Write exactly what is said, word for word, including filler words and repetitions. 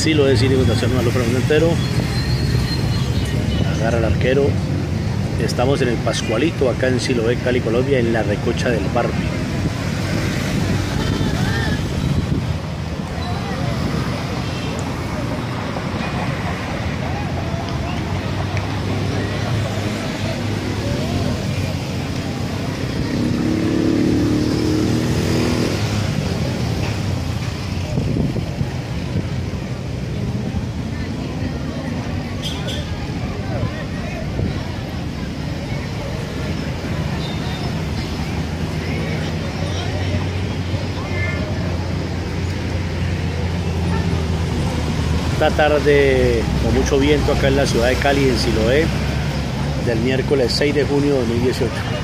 Siloé Cine Fundación Guadalupe Mundo Entero. Agarra el arquero. Estamos en el Pascualito, acá en Siloé, Cali, Colombia, en la recocha del Barbie. Esta tarde con mucho viento acá en la ciudad de Cali, en Siloé, del miércoles seis de junio de dos mil dieciocho.